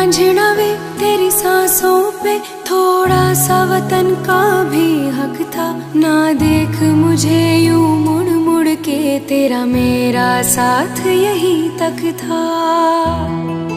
रांझना वे तेरी सांसों पे थोड़ा सा वतन का भी हक था। ना देख मुझे यूं मुड़ मुड़ के, तेरा मेरा साथ यही तक था।